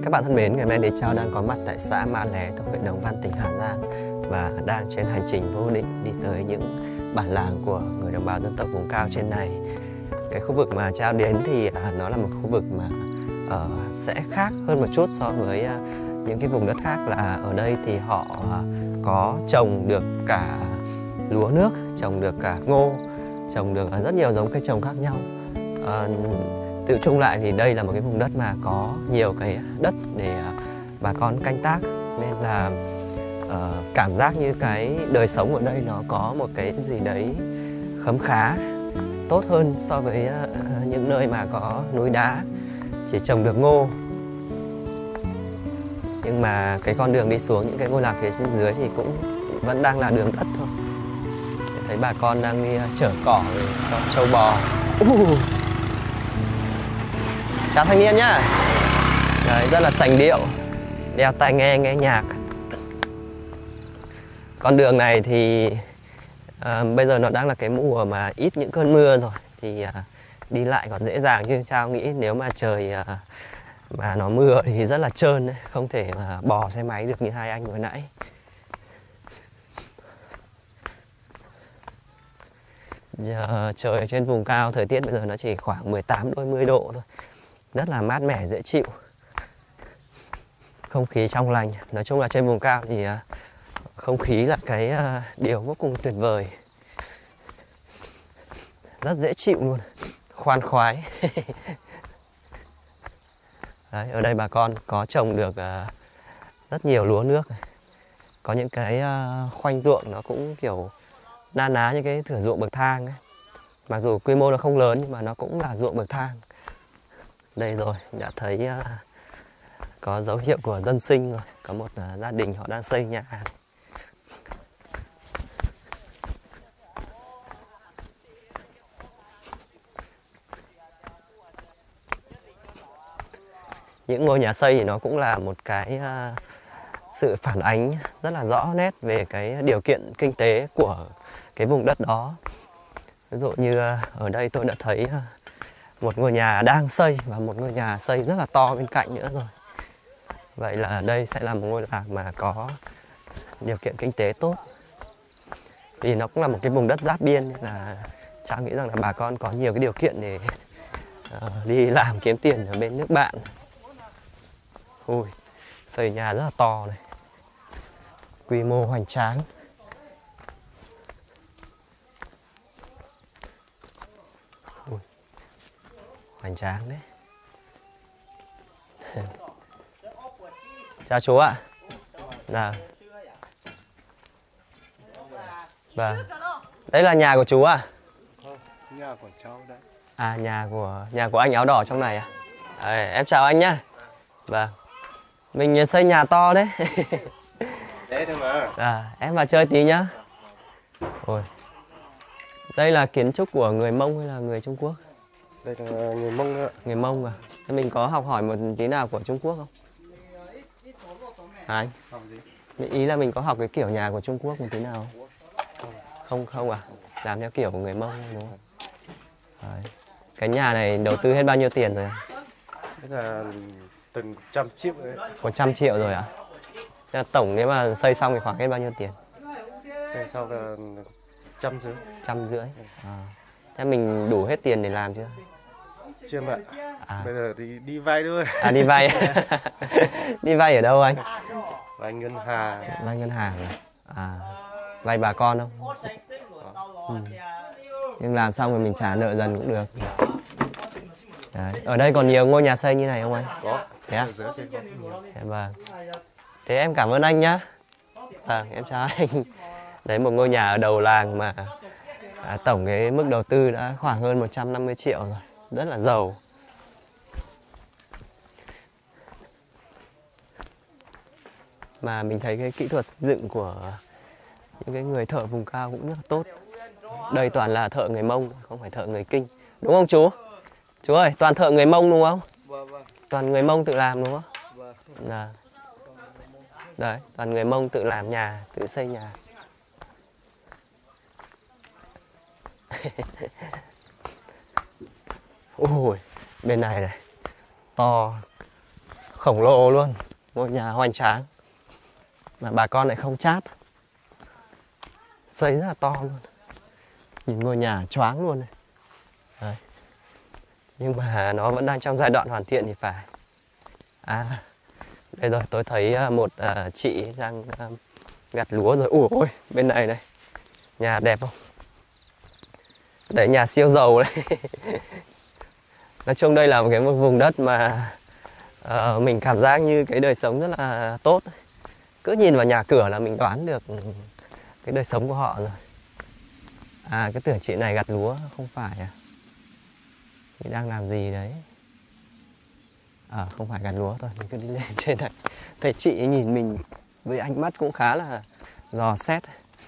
Các bạn thân mến, ngày hôm nay thì Chao đang có mặt tại xã Ma Lé thuộc huyện Đồng Văn, tỉnh Hà Giang và đang trên hành trình vô định đi tới những bản làng của người đồng bào dân tộc vùng cao trên này. Cái khu vực mà Chao đến thì nó là một khu vực mà sẽ khác hơn một chút so với những cái vùng đất khác, là ở đây thì họ có trồng được cả lúa nước, trồng được cả ngô, trồng được rất nhiều giống cây trồng khác nhau. Tự chung lại thì đây là một cái vùng đất mà có nhiều cái đất để bà con canh tác, nên là cảm giác như cái đời sống ở đây nó có một cái gì đấy khấm khá, tốt hơn so với những nơi mà có núi đá chỉ trồng được ngô. Nhưng mà cái con đường đi xuống những cái ngôi làng phía trên dưới thì cũng vẫn đang là đường đất thôi. Thấy bà con đang đi chở cỏ cho trâu bò. Chào thanh niên nhá. Đấy, rất là sành điệu, đeo tai nghe nghe nhạc. Con đường này thì bây giờ nó đang là cái mùa mà ít những cơn mưa rồi, thì đi lại còn dễ dàng, chứ Chao nghĩ nếu mà trời mà nó mưa thì rất là trơn đấy, không thể mà bò xe máy được như hai anh vừa nãy. Giờ trời ở trên vùng cao, thời tiết bây giờ nó chỉ khoảng 18-20 độ thôi, rất là mát mẻ dễ chịu, không khí trong lành. Nói chung là trên vùng cao thì không khí là cái điều vô cùng tuyệt vời, rất dễ chịu luôn, khoan khoái. Đấy, ở đây bà con có trồng được rất nhiều lúa nước này. Có những cái khoanh ruộng nó cũng kiểu na ná như cái thửa ruộng bậc thang ấy. Mặc dù quy mô nó không lớn nhưng mà nó cũng là ruộng bậc thang. Đây rồi, đã thấy có dấu hiệu của dân sinh rồi. Có một gia đình họ đang xây nhà. Những ngôi nhà xây thì nó cũng là một cái sự phản ánh rất là rõ nét về cái điều kiện kinh tế của cái vùng đất đó. Ví dụ như ở đây tôi đã thấy một ngôi nhà đang xây và một ngôi nhà xây rất là to bên cạnh nữa rồi. Vậy là đây sẽ là một ngôi làng mà có điều kiện kinh tế tốt. Vì nó cũng là một cái vùng đất giáp biên, nên là Chao nghĩ rằng là bà con có nhiều cái điều kiện để đi làm kiếm tiền ở bên nước bạn. Ui, xây nhà rất là to này, quy mô hoành tráng. Ui, hoành tráng đấy. Chào chú ạ. Nào. Vâng. Đây là nhà của chú à? Nhà của cháu đấy. À, nhà của anh áo đỏ trong này à? Đấy, em chào anh nhá. Vâng. Mình xây nhà to đấy. Đấy thôi mà. Em vào chơi tí nhá. Ôi. Đây là kiến trúc của người Mông hay là người Trung Quốc? Đây là người Mông ạ. Người Mông à? Thế mình có học hỏi một tí nào của Trung Quốc không? Anh? Học gì? Ý là mình có học cái kiểu nhà của Trung Quốc một tí nào không? Không à? Làm theo kiểu của người Mông đúng không? Đấy. Cái nhà này đầu tư hết bao nhiêu tiền rồi à? Thế là từng 100 triệu đấy. 100 triệu rồi à? Thế là tổng nếu mà xây xong thì khoảng hết bao nhiêu tiền? Xây sau là 150. 150. Thế mình đủ hết tiền để làm chưa? Chưa ạ. Bây giờ thì đi vay thôi. Đi vay. Đi vay ở đâu anh? Vay ngân hàng. Vay ngân hàng à? Vay bà con không? Nhưng làm xong rồi mình trả nợ dần cũng được. Đấy. Ở đây còn nhiều ngôi nhà xây như này không anh? Có. Thế à? Ở dưới có nhiều. Vâng. Thế em cảm ơn anh nhá. Vâng, em chào anh. Đấy, một ngôi nhà ở đầu làng mà tổng cái mức đầu tư đã khoảng hơn 150 triệu rồi. Rất là giàu. Mà mình thấy cái kỹ thuật xây dựng của những cái người thợ vùng cao cũng rất là tốt. Đây toàn là thợ người Mông, không phải thợ người Kinh. Đúng không chú? Chú ơi, toàn thợ người Mông đúng không? Vâng. Toàn người Mông tự làm đúng không? Vâng. Đấy, toàn người Mông tự làm nhà, tự xây nhà. Ôi, bên này này, to khổng lồ luôn, ngôi nhà hoành tráng mà bà con lại không chát, xây rất là to luôn, nhìn ngôi nhà choáng luôn này. Đấy. Nhưng mà nó vẫn đang trong giai đoạn hoàn thiện thì phải. À, đây rồi, tôi thấy một chị đang gặt lúa rồi. Ủa ôi, bên này này, nhà đẹp không? Đấy, nhà siêu giàu đấy. Nói chung đây là một vùng đất mà mình cảm giác như cái đời sống rất là tốt. Cứ nhìn vào nhà cửa là mình đoán được cái đời sống của họ rồi. À, cái tưởng chị này gặt lúa, không phải à? Chị đang làm gì đấy? Không phải gặt lúa thôi, mình cứ đi lên trên này. Thấy chị ấy nhìn mình với ánh mắt cũng khá là dò xét.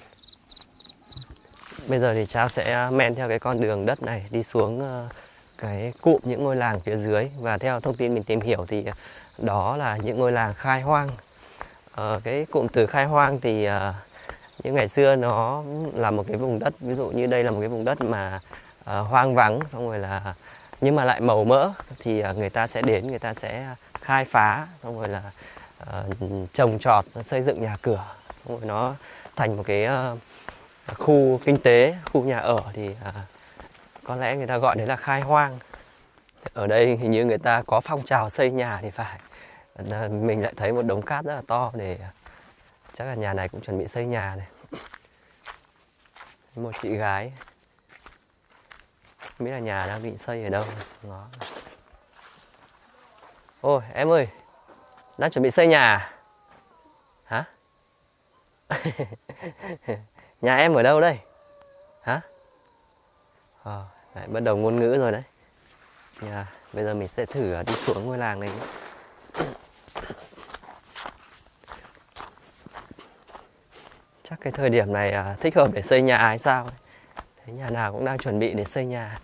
Bây giờ thì cháu sẽ men theo cái con đường đất này đi xuống cái cụm những ngôi làng phía dưới. Và theo thông tin mình tìm hiểu thì đó là những ngôi làng khai hoang. Cái cụm từ khai hoang thì những ngày xưa nó là một cái vùng đất, ví dụ như đây là một cái vùng đất mà hoang vắng, xong rồi là nhưng mà lại màu mỡ, thì người ta sẽ đến, người ta sẽ khai phá, xong rồi là trồng trọt, xây dựng nhà cửa, xong rồi nó thành một cái khu kinh tế, khu nhà ở, thì có lẽ người ta gọi đấy là khai hoang. Ở đây hình như người ta có phong trào xây nhà thì phải. Mình lại thấy một đống cát rất là to, để chắc là nhà này cũng chuẩn bị xây nhà này. Một chị gái, không biết là nhà đang định xây ở đâu. Đó. Ôi em ơi, đang chuẩn bị xây nhà à? Hả? Nhà em ở đâu đây? Hả? Lại bắt đầu ngôn ngữ rồi đấy. Bây giờ mình sẽ thử đi xuống ngôi làng này nhé. Chắc cái thời điểm này thích hợp để xây nhà hay sao? Thấy nhà nào cũng đang chuẩn bị để xây nhà.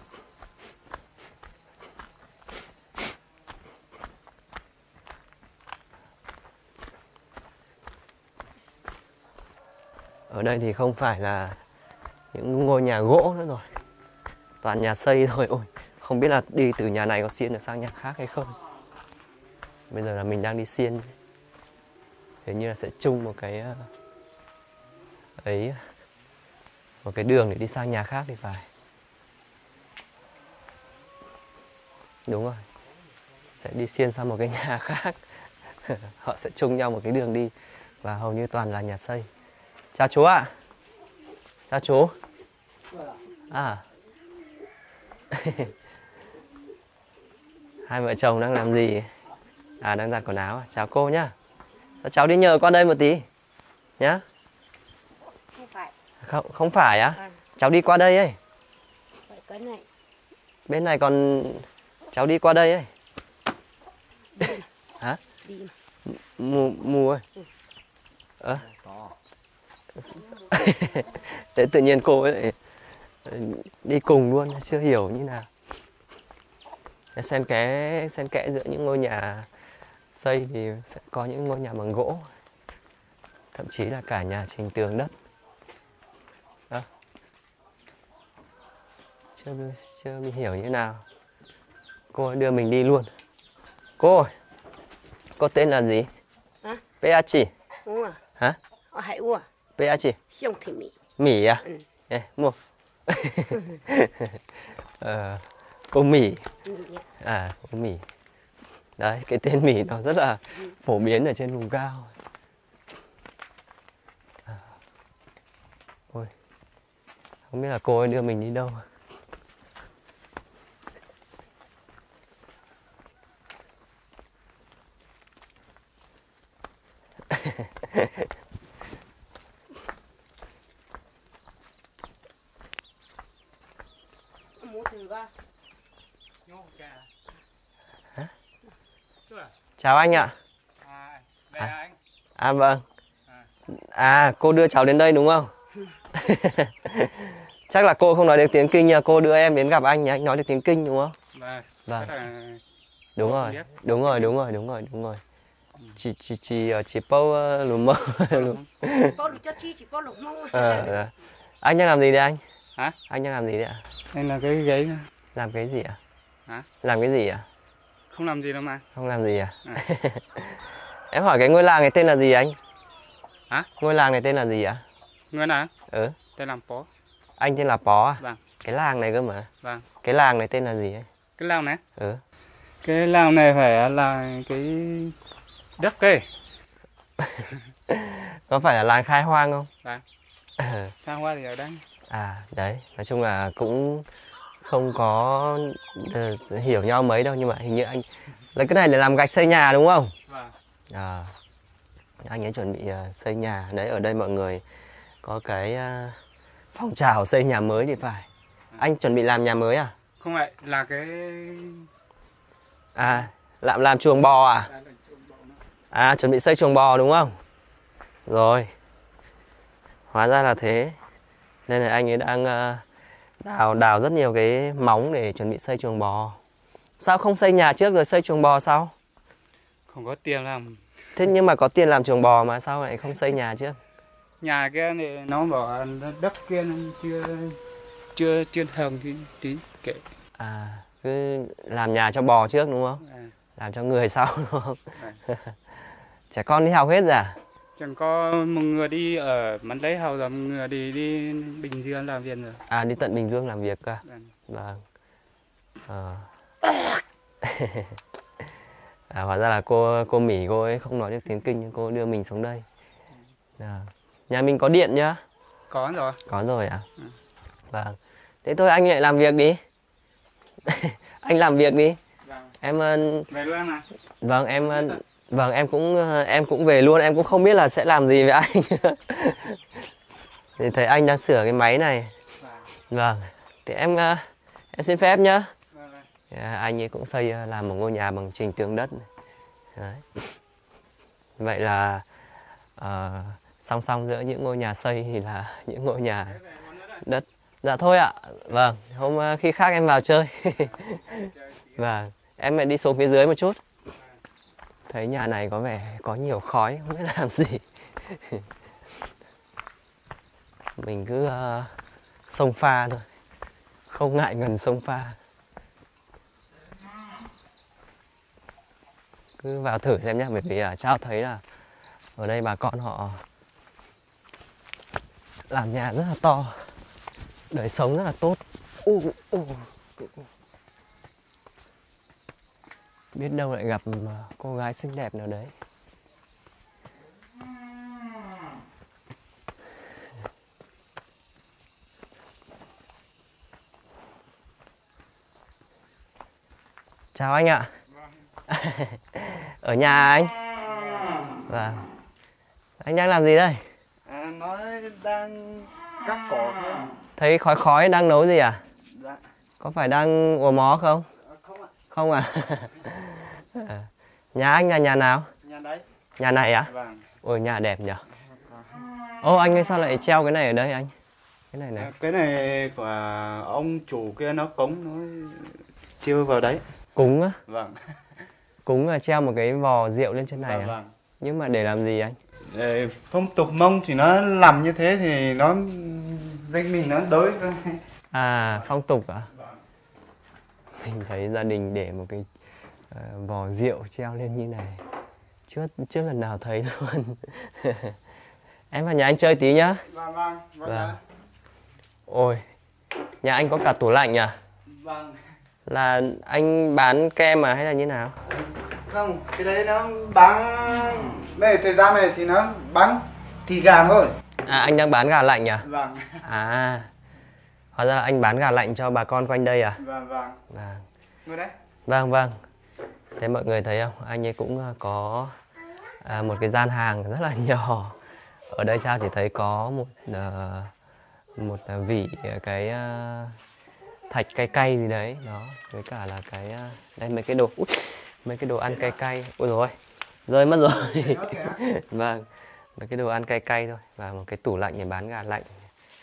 Ở đây thì không phải là những ngôi nhà gỗ nữa rồi, toàn nhà xây thôi. Ôi, không biết là đi từ nhà này có xiên được sang nhà khác hay không. Bây giờ là mình đang đi xiên, hình như là sẽ chung một cái một cái đường để đi sang nhà khác thì phải. Đúng rồi, sẽ đi xiên sang một cái nhà khác. Họ sẽ chung nhau một cái đường đi, và hầu như toàn là nhà xây. Chào chú ạ. Chào chú. Hai vợ chồng đang làm gì? Đang giặt quần áo. Chào cô nhá. Cháu đi nhờ qua đây một tí nhá. Không phải. Không phải á? Cháu đi qua đây ấy. Cái này. Bên này còn cháu đi qua đây ấy. Hả? Đi. Mù ơi. Thế tự nhiên cô ấy đi cùng luôn, chưa hiểu như nào. Xen kẽ giữa những ngôi nhà xây thì sẽ có những ngôi nhà bằng gỗ, thậm chí là cả nhà trình tường đất. Đó. Chưa mình hiểu như nào. Cô ấy đưa mình đi luôn. Cô ơi, cô tên là gì? Hả? Pea chỉ. Ủa. Hả? Hải ủa. Pea chỉ. Xiong thì mì. Mỉ à? Ừ. Mua. Cô Mỉ. Cô Mỉ. Đấy, cái tên Mỉ nó rất là phổ biến ở trên vùng cao. Ôi, không biết là cô ấy đưa mình đi đâu. Chào anh ạ. Vâng. Cô đưa cháu đến đây đúng không? Chắc là cô không nói được tiếng Kinh nha, cô đưa em đến gặp anh nhé, anh nói được tiếng Kinh đúng không? Vâng. Đúng rồi. Chỉ bao lùm mơ. Bao lùm cho chi, chỉ bao lùm mông. Anh đang làm gì đấy anh? Hả? Anh đang làm gì đấy ạ? Anh làm cái ghế. Làm cái gì ạ? Hả? Làm cái gì ạ? Không làm gì đâu mà. Không làm gì à? À. Em hỏi cái ngôi làng này tên là gì anh? Hả? Ngôi làng này tên là gì ạ? Người nào? Ừ. Tên làm Pó. Anh tên là Pó à? Vâng. Cái làng này cơ mà. Vâng. Cái làng này tên là gì ấy? Cái làng này? Ừ. Cái làng này phải là cái đất cây. Có phải là làng khai hoang không? Vâng. Khai hoa thì ở đây. À đấy, nói chung là cũng không có hiểu nhau mấy đâu, nhưng mà hình như anh là cái này để làm gạch xây nhà đúng không? Vâng. À, anh ấy chuẩn bị xây nhà. Đấy, ở đây mọi người có cái phong trào xây nhà mới thì phải. Anh chuẩn bị làm nhà mới à? Không phải là cái À, làm chuồng bò à? À, chuẩn bị xây chuồng bò đúng không? Rồi. Hóa ra là thế. Nên là anh ấy đang đào rất nhiều cái móng để chuẩn bị xây chuồng bò. Sao không xây nhà trước rồi xây chuồng bò sau? không có tiền làm. Thế nhưng mà có tiền làm chuồng bò mà sao lại không xây nhà trước? Nhà kia này nó bảo đất kia nó chưa hồng thì tí kệ. À, cứ làm nhà cho bò trước đúng không? À. Làm cho người sau đúng không? À. Trẻ con đi học hết rồi à? Chẳng có một người đi ở Mắn Lấy học rồi, một người đi Bình Dương làm việc rồi. À, đi tận Bình Dương làm việc cơ. Vâng. Vâng. À, hóa ra là cô Mỹ cô ấy không nói được tiếng Kinh nhưng cô đưa mình xuống đây. À. Nhà mình có điện nhá? Có rồi. Có rồi à? Ừ. Vâng. Thế thôi anh lại làm việc đi. Anh làm việc đi. Vâng. Em Về luôn mà. vâng em cũng về luôn, em cũng không biết là sẽ làm gì với anh. Thì thấy anh đang sửa cái máy này. Vâng. Thì em xin phép nhá. Anh ấy cũng xây làm một ngôi nhà bằng trình tường đất này. Đấy. Vậy là song song giữa những ngôi nhà xây thì là những ngôi nhà đất. Dạ thôi ạ. Vâng, hôm khi khác em vào chơi. Vâng, em lại đi xuống phía dưới một chút. Thấy nhà này có vẻ có nhiều khói, không biết làm gì. Mình cứ xông pha thôi, không ngại ngần xông pha. Cứ vào thử xem nhé, bởi vì Trao thấy là ở đây bà con họ làm nhà rất là to, đời sống rất là tốt. Biết đâu lại gặp cô gái xinh đẹp nào đấy. Chào anh ạ. Ở nhà anh. Vâng. Anh đang làm gì đây? Nó đang cắt cỏ thôi. Thấy khói khói đang nấu gì à? Dạ. Có phải đang ùa mó không? Không ạ. Không à? Nhà anh là nhà nào? Nhà đấy. Nhà này á? Vâng. Ôi nhà đẹp nhỉ? Ô anh ơi sao lại treo cái này ở đây anh? Cái này này. Cái này của ông chủ kia nó cống nó chiêu vào đấy. Cúng á? Vâng. Cúng là treo một cái vò rượu lên trên này à? Vâng. Nhưng mà để làm gì anh? Phong tục Mông thì nó làm như thế thì nó danh mình nó đối. À phong tục à? Mình thấy gia đình để một cái vò rượu treo lên như này chưa lần nào thấy luôn. Em vào nhà anh chơi tí nhá. Vâng. Ôi, nhà anh có cả tủ lạnh à? Vâng. Là anh bán kem à hay là như nào? Không, cái đấy nó bán đây thời gian này thì nó bán thịt gà thôi. À anh đang bán gà lạnh à? Vâng. À, hóa ra là anh bán gà lạnh cho bà con quanh đây à? Vâng. Vâng. Ngồi đấy. Vâng. Thế mọi người thấy không? Anh ấy cũng có một cái gian hàng rất là nhỏ. Ở đây Trao chỉ thấy có một vỉ cái thạch cay gì đấy đó, với cả là cái đây mấy cái đồ ăn cay. Ôi rồi rơi mất rồi. Vâng, mấy cái đồ ăn cay thôi và một cái tủ lạnh để bán gà lạnh.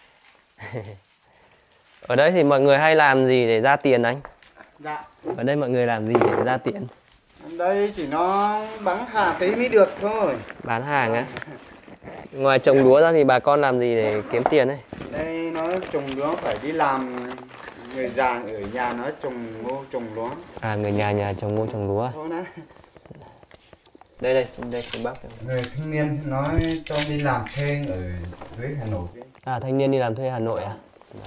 Ở đây thì mọi người hay làm gì để ra tiền anh? Dạ. Ở đây mọi người làm gì để ra tiền? Đây chỉ nó bán hàng tí mới được thôi. Bán hàng á? Ngoài trồng lúa ra thì bà con làm gì để kiếm tiền ấy? Đây nó trồng lúa phải đi làm Người già ở nhà nó trồng ngô trồng lúa. À, người nhà trồng ngô trồng lúa. Thôi nè. Đây chị bác. Người thanh niên nói cho đi làm thuê ở dưới Hà Nội. À, thanh niên đi làm thuê Hà Nội à?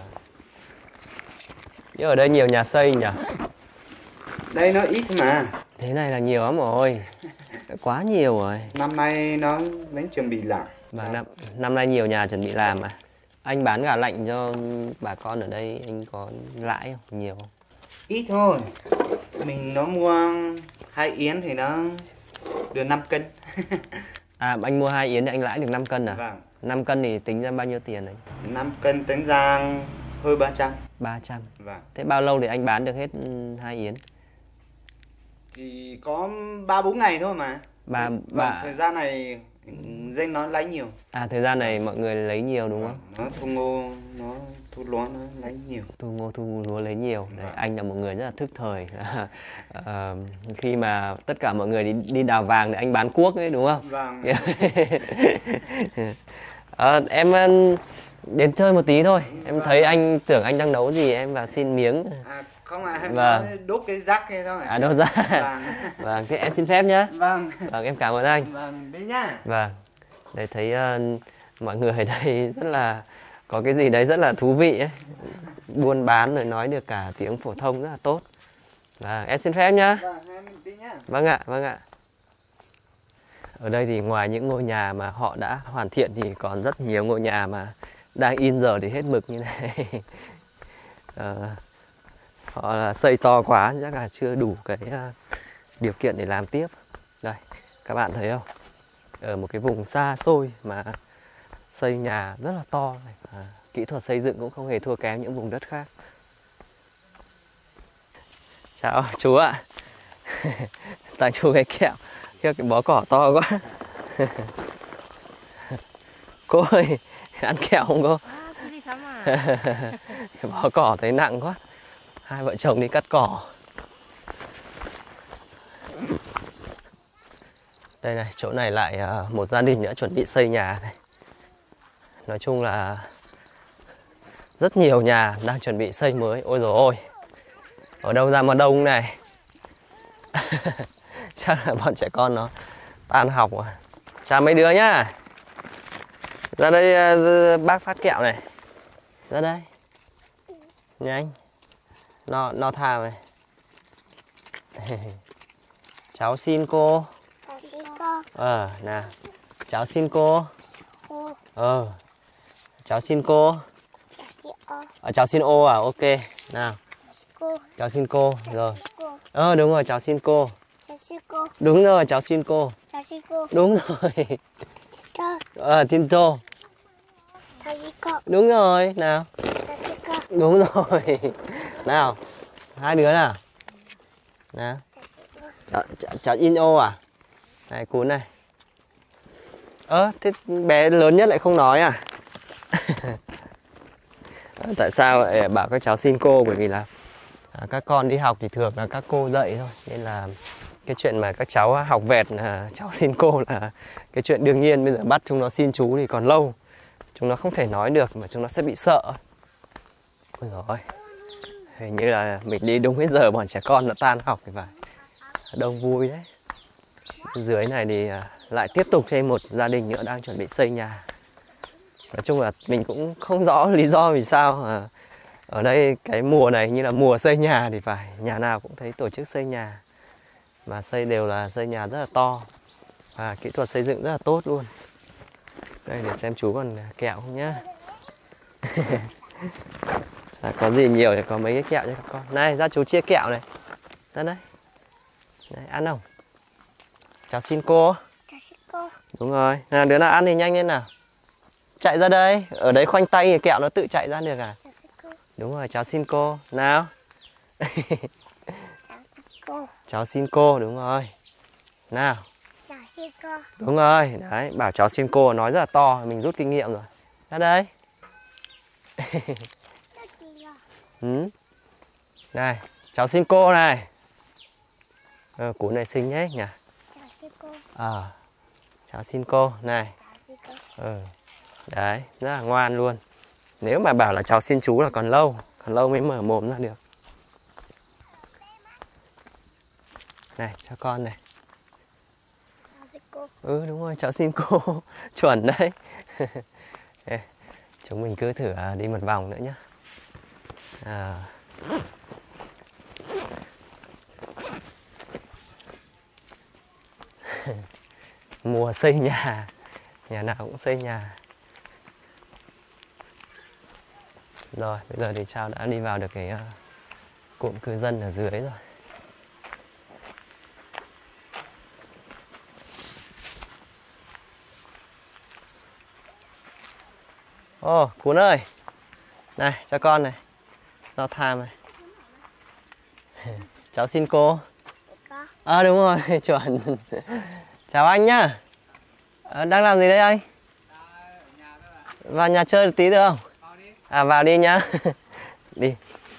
Nhưng ở đây nhiều nhà xây nhỉ? Đây nó ít mà. Thế này là nhiều lắm rồi. Quá nhiều rồi. Năm nay nó mới chuẩn bị làm. Và năm nay nhiều nhà chuẩn bị làm mà. Anh bán gà lạnh cho bà con ở đây, anh có lãi không? Nhiều không? Ít thôi. Mình nó mua 2 yến thì nó được 5 cân. À, anh mua 2 yến thì anh lãi được 5 cân à? Vâng. 5 cân thì tính ra bao nhiêu tiền đấy? 5 cân tính ra hơn 300. 300. Vâng. Thế bao lâu thì anh bán được hết 2 yến? Chỉ có 3-4 ngày thôi mà. Thời gian này dân nó lấy nhiều. À, thời gian này mọi người lấy nhiều đúng không? Nó thu ngô, nó thu lúa nó lấy nhiều. Thu ngô thu lúa lấy nhiều. Đấy, Vâng. anh là một người rất là thức thời. Khi mà tất cả mọi người đi đào vàng thì anh bán cuốc ấy đúng không? Vâng. Em đến chơi một tí thôi. Em thấy anh tưởng anh đang nấu gì, em vào xin miếng. À, không à, em Vâng. nói đốt cái rác kia thôi. À, đâu ra? Vâng. Vâng, thế em xin phép nhé. Vâng. Vâng, em cảm ơn anh. Vâng, đi nhá. Vâng, để thấy mọi người ở đây rất là có cái gì đấy rất là thú vị ấy. Buôn bán rồi nói được cả tiếng phổ thông rất là tốt. Vâng, em xin phép nhá. Vâng, em đi nhá. Vâng ạ, vâng ạ. Ở đây thì ngoài những ngôi nhà mà họ đã hoàn thiện thì còn rất nhiều ngôi nhà mà đang in giờ thì hết mực như này. Họ là xây to quá, chắc là chưa đủ cái điều kiện để làm tiếp. Đây, các bạn thấy không? Ở một cái vùng xa xôi mà xây nhà rất là to này. Kỹ thuật xây dựng cũng không hề thua kém những vùng đất khác. Chào chú ạ. Tặng chú cái kẹo. Cái bó cỏ to quá. Cô ơi, ăn kẹo không cô? Cái bó cỏ thấy nặng quá. Hai vợ chồng đi cắt cỏ. Đây này, chỗ này lại một gia đình nữa chuẩn bị xây nhà này. Nói chung là rất nhiều nhà đang chuẩn bị xây mới. Ôi dồi ôi, ở đâu ra mà đông này. Chắc là bọn trẻ con nó tan học rồi. Chào mấy đứa nhá. Ra đây bác phát kẹo này. Ra đây. Nhanh. Nó tha này. Cháu xin cô. Cháu xin cô. Nào. Cháu xin cô. Cô. Cháu xin cô. Cháu xin ô. Cháu xin ô à? Ok. Nào. Cô. Cháu xin cô. Rồi. Cô. Đúng rồi, cháu xin cô. Cháu xin cô. Đúng rồi, cháu xin cô. Cháu xin cô. Đúng rồi. Cô. Tinto. Cháu xin cô. Đúng rồi. Nào. Cháu xin cô. Đúng rồi. Nào. Hai đứa nào. Nào. Cháu in ô à? Này, cún này. Thế bé lớn nhất lại không nói à? Tại sao lại bảo các cháu xin cô? Bởi vì là các con đi học thì thường là các cô dạy thôi. Nên là cái chuyện mà các cháu học vẹt cháu xin cô là cái chuyện đương nhiên. Bây giờ bắt chúng nó xin chú thì còn lâu. Chúng nó không thể nói được mà chúng nó sẽ bị sợ. Ôi dồi ôi. Hình như là mình đi đúng cái giờ bọn trẻ con nó tan học thì phải. Đông vui đấy. Dưới này thì lại tiếp tục thêm một gia đình nữa đang chuẩn bị xây nhà. Nói chung là mình cũng không rõ lý do vì sao ở đây cái mùa này như là mùa xây nhà thì phải. Nhà nào cũng thấy tổ chức xây nhà. Mà xây đều là xây nhà rất là to. Và kỹ thuật xây dựng rất là tốt luôn. Đây để xem chú còn kẹo không nhá. Chả có gì nhiều thì có mấy cái kẹo cho các con. Này, ra chú chia kẹo này. Ra đây. Đấy, ăn không? Cháu xin cô. Cháu xin cô. Đúng rồi. Nào, đứa nào ăn thì nhanh lên nào. Chạy ra đây. Ở đấy khoanh tay thì kẹo nó tự chạy ra được à? Cháu xin cô. Đúng rồi, cháu xin cô. Nào. Cháu xin cô. Cháu xin cô, đúng rồi. Nào. Cháu xin cô. Đúng rồi. Đấy, bảo cháu xin cô nói rất là to. Mình rút kinh nghiệm rồi. Ra đây. Này, cháu xin cô này. Cún này xinh nhé nhỉ. Cháu xin cô. Cháu xin cô này. Cháu xin cô. Đấy, rất là ngoan luôn. Nếu mà bảo là cháu xin chú là còn lâu. còn lâu mới mở mồm ra được. Này cho con này. Ừ đúng rồi, cháu xin cô. Chuẩn đấy. Chúng mình cứ thử đi một vòng nữa nhé. Mùa xây nhà, nhà nào cũng xây nhà. Rồi bây giờ thì Trao đã đi vào được cái cụm cư dân ở dưới rồi. Ồ, Cún ơi. Này, cho con này. Rau tham này. Cháu xin cô. Đúng rồi, chuẩn. Chào anh nhá. Đang làm gì đấy anh? Vào nhà chơi một tí được không? Vào đi nhá. Đi.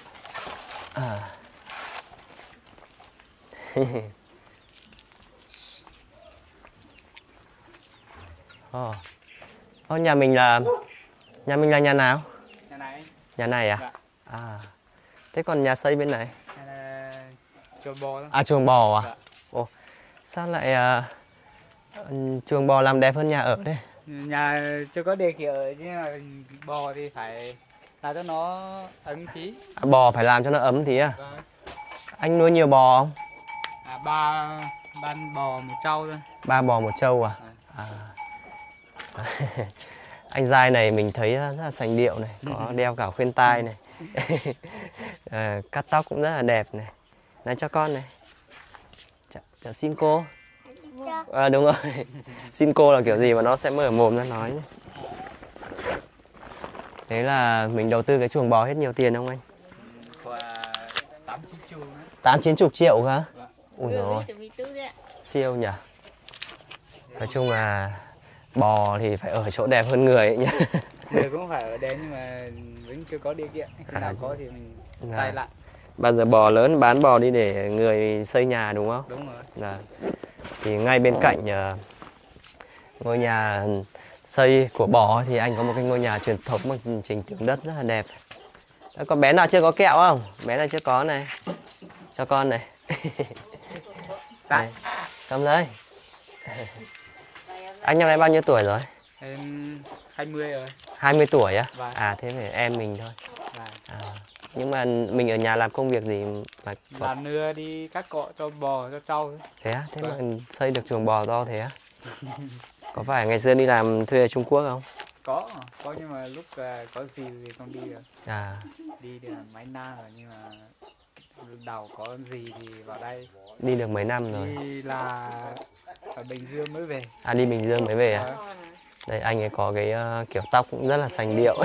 Nhà mình là nhà nào? Nhà này. Nhà này à? Dạ. Thế còn nhà xây bên này? Nhà này chuồng bò đó. Chuồng bò à? Dạ. Ồ, sao lại chuồng bò làm đẹp hơn nhà ở đấy? Nhà chưa có điều kiện ở, nhưng mà bò thì phải làm cho nó ấm tí. Bò phải làm cho nó ấm tí à? Vâng. Anh nuôi nhiều bò không? Ba bò một trâu thôi. 3 bò 1 trâu à? Anh Giai này mình thấy rất là sành điệu này, có đeo cả khuyên tai này. Cắt tóc cũng rất là đẹp này. Này cho con này. Chào xin cô. Đúng rồi. Xin cô là kiểu gì mà nó sẽ mở mồm ra nói nhé. Thế là mình đầu tư cái chuồng bò hết nhiều tiền không anh? 8-9 triệu hả? Ui dồi, siêu nhỉ. Nói chung là bò thì phải ở chỗ đẹp hơn người ấy nhá. Người cũng phải ở đấy nhưng mà vẫn chưa có điều kiện. Khi nào có thì mình tay lại. Bao giờ bò lớn bán bò đi để người xây nhà đúng không? Đúng rồi. Thì ngay bên cạnh ngôi nhà xây của bò thì anh có một cái ngôi nhà truyền thống bằng trình tường đất rất là đẹp. Có bé nào chưa có kẹo không? Bé nào chưa có này. Cho con này. Này, cầm lấy. Anh năm nay bao nhiêu tuổi rồi? Em 20 rồi. 20 tuổi á? Vâng. Thế phải em mình thôi. Vâng. Nhưng mà mình ở nhà làm công việc gì mà Làm nưa đi cắt cỏ cho bò cho trâu. Thế á? Thế mà xây được chuồng bò to thế á? Có phải ngày xưa đi làm thuê ở Trung Quốc không? Có nhưng mà lúc có gì thì không đi được. Đi được mấy năm rồi, nhưng mà đầu có gì thì vào đây. Đi được mấy năm rồi? Đi là ở Bình Dương mới về. Đi Bình Dương mới về à? Đây anh ấy có cái kiểu tóc cũng rất là sành điệu.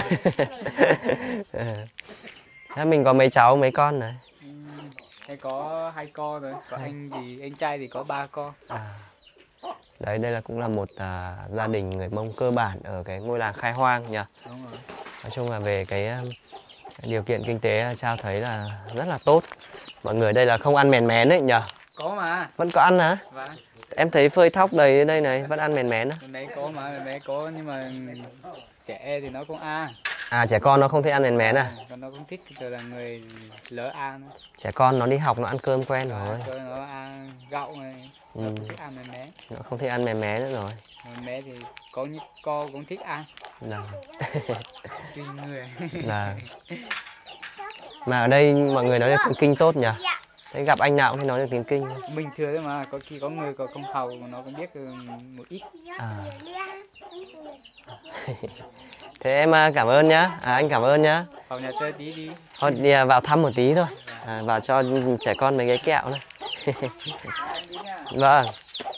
Mình có mấy cháu mấy con này? Em có 2 con rồi. Có anh trai thì có 3 con. Đấy, đây là cũng là một gia đình người Mông cơ bản ở cái ngôi làng Khai Hoang nhỉ? Đúng rồi. Nói chung là về cái điều kiện kinh tế Trao thấy là rất là tốt. Mọi người đây là không ăn mèn mén đấy nhỉ? Có mà. Vẫn có ăn hả? Vâng. Em thấy phơi thóc đầy ở đây này, vẫn ăn mèn mén á? Bên đấy có mà, bên đấy có, nhưng mà trẻ thì nó cũng ăn. Trẻ con nó không thích ăn mèn mén à? Còn nó cũng thích, rồi là người lỡ ăn. Trẻ con nó đi học nó ăn cơm quen rồi. Rồi nó ăn gạo này, nó không thích ăn mèn mén. Nó không thích ăn mèn mén nữa rồi. Mèn mén thì có những con cũng thích ăn. Tùy người. Mà ở đây mọi người nói được tiếng Kinh tốt nhỉ? Thế gặp anh nào cũng thấy nói được tiếng Kinh. Bình thường đấy mà, có khi có người có không hầu mà nó cũng biết một ít. Thế em cảm ơn nhá. Anh cảm ơn nhá. Vào nhà chơi tí đi. Thôi đi vào thăm một tí thôi. Vào cho trẻ con mấy cái kẹo này. Vâng.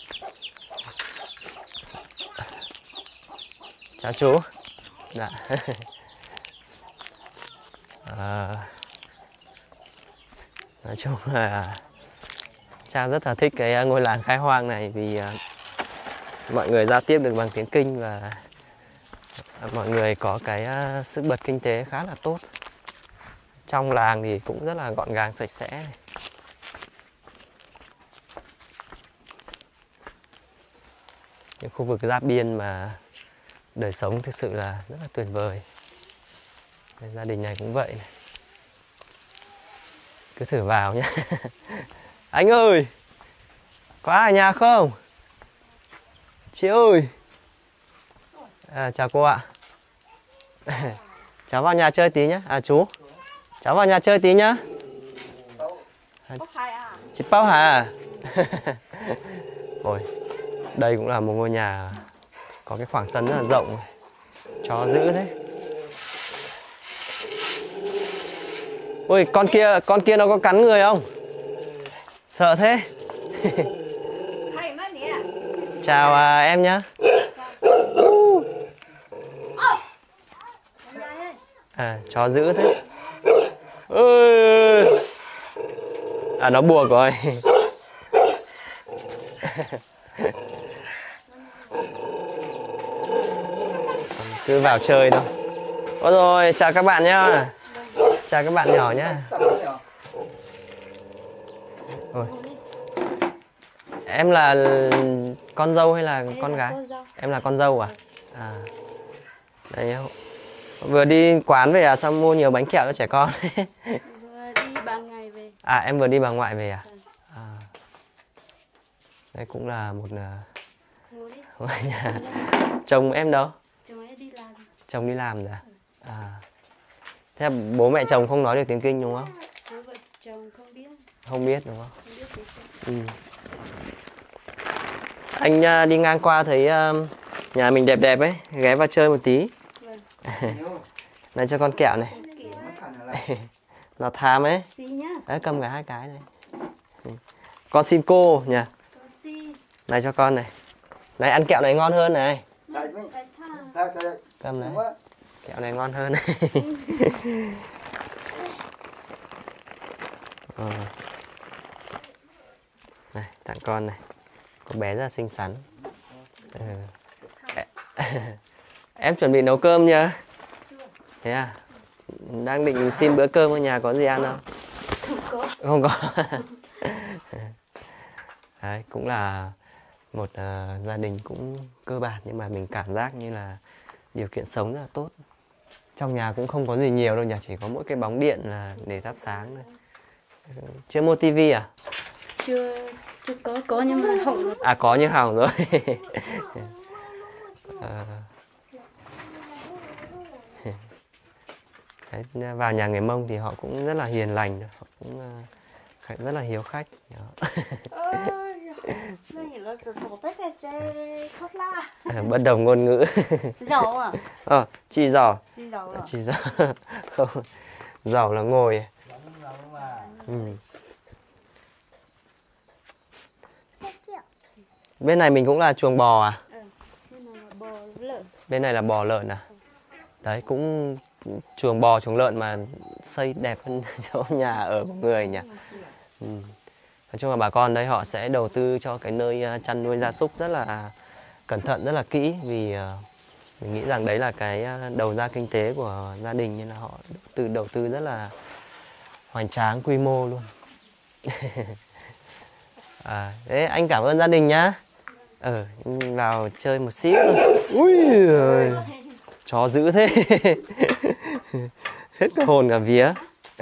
Chào chú. Dạ. Nói chung là Trang rất là thích cái ngôi làng Khai Hoang này vì mọi người giao tiếp được bằng tiếng Kinh và mọi người có cái sức bật kinh tế khá là tốt. Trong làng thì cũng rất là gọn gàng sạch sẽ này. Những khu vực giáp biên mà đời sống thực sự là rất là tuyệt vời. Gia đình này cũng vậy này. Cứ thử vào nhé. Anh ơi, có ai ở nhà không? Chị ơi. Chào cô ạ. Cháu vào nhà chơi tí nhé. Chú, cháu vào nhà chơi tí nhá. Chị Pao hả? Ôi, đây cũng là một ngôi nhà có cái khoảng sân rất là rộng. Chó dữ thế. Ôi, con kia nó có cắn người không? Sợ thế. Chào em nhá. Chó dữ thế. Ôi. Nó buộc rồi. Cứ vào chơi thôi. Ôi rồi, chào các bạn nhá. Chào các bạn nhỏ nhá. Ôi. Em là con dâu hay là con gái? Em là con dâu à? Đây, vừa đi quán về sao mua nhiều bánh kẹo cho trẻ con? Vừa đi bà ngoại về. Em vừa đi bà ngoại về à? Đây cũng là một ngôi nhà. Chồng em đâu? Chồng ấy đi làm. Chồng đi làm rồi à? Thế bố mẹ chồng không nói được tiếng Kinh đúng không? Bố vợ chồng không biết. Không biết đúng không? Không biết tiếng Kinh. Anh đi ngang qua thấy nhà mình đẹp đẹp ấy, ghé vào chơi một tí. Vâng. Này cho con kẹo này. Nó tham ấy. Xí nhá. Đấy, cầm cả hai cái này. Con xin cô nhỉ. Này cho con này. Này ăn kẹo này ngon hơn này. Cầm này. Kẹo này ngon hơn. Này tặng con này. Cô bé rất là xinh xắn. Em chuẩn bị nấu cơm nhá. Thế à? Đang định xin bữa cơm ở nhà có gì ăn không? Không có. Đấy, cũng là một gia đình cũng cơ bản nhưng mà mình cảm giác như là điều kiện sống rất là tốt. Trong nhà cũng không có gì nhiều đâu nhỉ, chỉ có mỗi cái bóng điện là để thắp sáng thôi. Chưa mua tivi à? Chưa có nhưng mà hỏng rồi. Có nhưng hỏng rồi. Đấy, vào nhà người Mông thì họ cũng rất là hiền lành, họ cũng rất là hiếu khách. Bất đồng ngôn ngữ. Giàu à? Chị giàu. Chị giàu. Không, giàu là ngồi. Bên này mình cũng là chuồng bò à? Bên này là bò lợn. Bên này là bò lợn à? Đấy, cũng chuồng bò chuồng lợn mà xây đẹp hơn chỗ nhà ở của người nhỉ. Nói chung là bà con đây họ sẽ đầu tư cho cái nơi chăn nuôi gia súc rất là cẩn thận, rất là kỹ, vì mình nghĩ rằng đấy là cái đầu ra kinh tế của gia đình, nên là họ đầu tư rất là hoành tráng, quy mô luôn. Thế anh cảm ơn gia đình nhá. Vào chơi một xíu thôi. Ui giời, chó dữ thế. Hết cả hồn cả vía.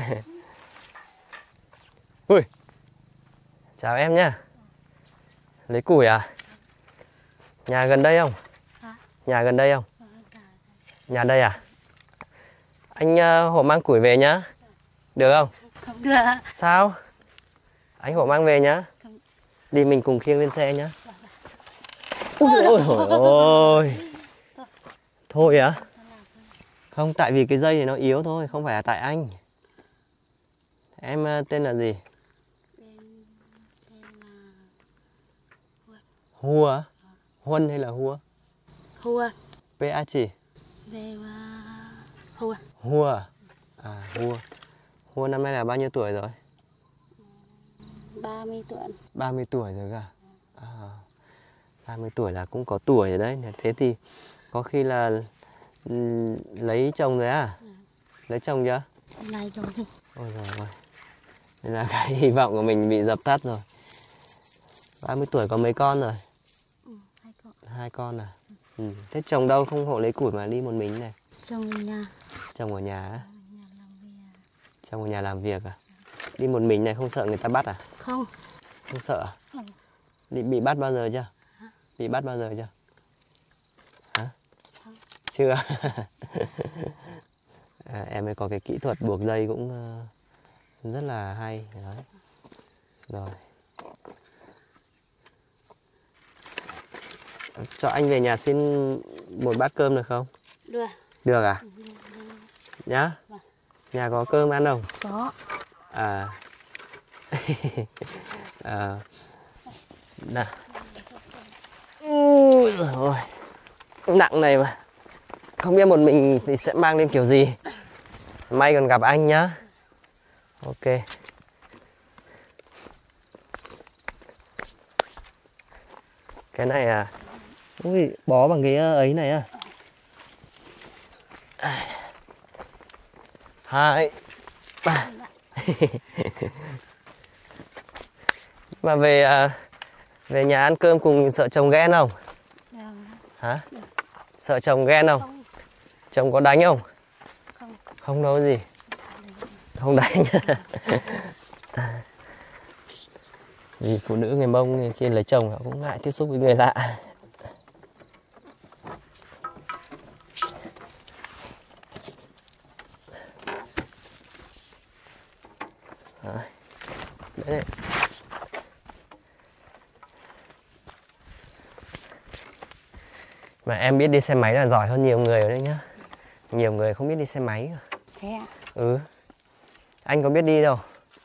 Ui, chào em nhá. Lấy củi à? Nhà gần đây không? Nhà gần đây không? Nhà đây à? Anh hộ mang củi về nhá. Được không? Không được. Sao? Anh hộ mang về nhá. Đi mình cùng khiêng lên xe nhá. Ôi ôi. Thôi á? Không, tại vì cái dây này nó yếu thôi, không phải là tại anh. Em tên là gì? Hua á? Huân hay là Hua? Hua. PA chỉ? Hua. Hua. Hua. Hua năm nay là bao nhiêu tuổi rồi? 30 tuổi. 30 tuổi rồi cả. 30 tuổi là cũng có tuổi rồi đấy. Thế thì có khi là lấy chồng rồi à? Lấy chồng chưa? Lấy chồng thì. Ôi giời ơi. Nên là cái hy vọng của mình bị dập tắt rồi. 30 tuổi có mấy con rồi? 2 con. 2 con à? Thế chồng đâu, không hộ lấy củi mà đi một mình này? Chồng ở nhà. Chồng ở nhà á? Chồng ở nhà làm việc à? Đi một mình này không sợ người ta bắt à? Không. Không sợ à? Không. Bị bắt bao giờ chưa? Hả? Bị bắt bao giờ chưa? Hả? Không. Chưa. Em ấy có cái kỹ thuật buộc dây cũng rất là hay. Đấy. Rồi. Cho anh về nhà xin một bát cơm được không? Được. Được à? Nhá. Vâng. Nhà có cơm ăn không? Có. À. Nào. Ui giời ơi. Nặng này mà. Không biết một mình thì sẽ mang lên kiểu gì. May còn gặp anh nhá. Ok. Cái này à. Ui, bó bằng cái ấy này à. 2 3. Mà về nhà ăn cơm cùng sợ chồng ghen không? Hả? Sợ chồng ghen không? Chồng có đánh không? Không. Không đâu gì. Không đánh. Vì phụ nữ người Mông khi lấy chồng họ cũng ngại tiếp xúc với người lạ. Đấy. Đấy. Mà em biết đi xe máy là giỏi hơn nhiều người ở đây nhá. Nhiều người không biết đi xe máy. Thế à? Ừ. Anh có biết đi đâu.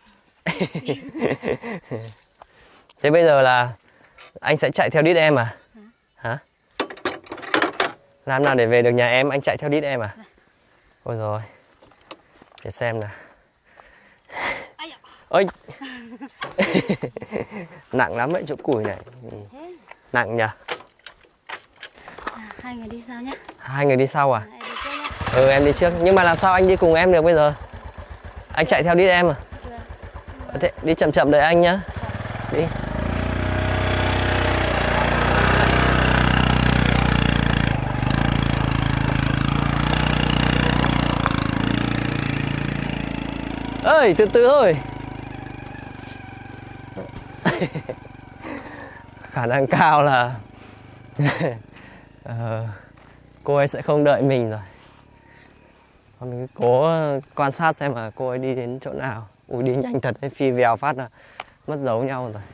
Thế bây giờ là anh sẽ chạy theo đít em à? Hả? Làm nào để về được nhà em anh chạy theo đít em à? Ôi rồi. Để xem nào. Ôi. Nặng lắm đấy chỗ củi này. Nặng nhỉ? Hai người đi sau nhé. Hai người đi sau à? Em đi trước nhé. Ừ em đi trước. Nhưng mà làm sao anh đi cùng em được bây giờ? Anh chạy theo đít em à? Thế đi chậm chậm đợi anh nhá. Đi. Ơi từ từ thôi. Khả năng cao là cô ấy sẽ không đợi mình rồi. Mình cố quan sát xem mà cô ấy đi đến chỗ nào. Ui đi nhanh thật đấy, phi vèo phát là mất dấu nhau rồi.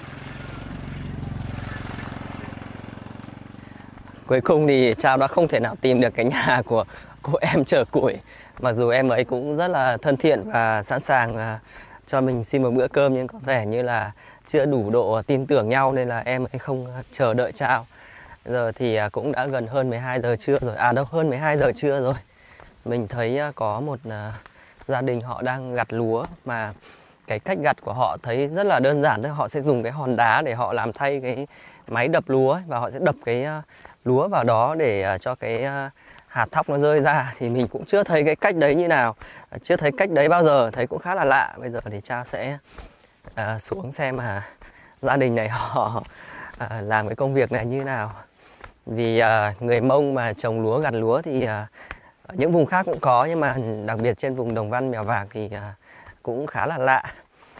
Cuối cùng thì Trao đã không thể nào tìm được cái nhà của cô em chở củi. Mặc dù em ấy cũng rất là thân thiện và sẵn sàng cho mình xin một bữa cơm, nhưng có vẻ như là chưa đủ độ tin tưởng nhau nên là em ấy không chờ đợi Trao. Giờ thì cũng đã gần hơn 12 giờ trưa rồi. À đâu, hơn 12 giờ trưa rồi. Mình thấy có một gia đình họ đang gặt lúa, mà cái cách gặt của họ thấy rất là đơn giản thôi. Họ sẽ dùng cái hòn đá để họ làm thay cái máy đập lúa ấy, và họ sẽ đập cái lúa vào đó để cho cái hạt thóc nó rơi ra. Thì mình cũng chưa thấy cái cách đấy như nào, chưa thấy cách đấy bao giờ, thấy cũng khá là lạ. Bây giờ thì Cha sẽ xuống xem mà gia đình này họ làm cái công việc này như nào. Vì người Mông mà trồng lúa, gặt lúa thì ở những vùng khác cũng có, nhưng mà đặc biệt trên vùng Đồng Văn, Mèo Vạc thì cũng khá là lạ.